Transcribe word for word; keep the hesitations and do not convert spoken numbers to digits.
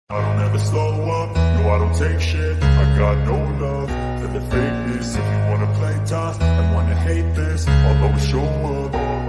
I don't ever slow up, no I don't take shit. I got no love for the fakeness. If you wanna play tough and wanna hate this, I'll always show up.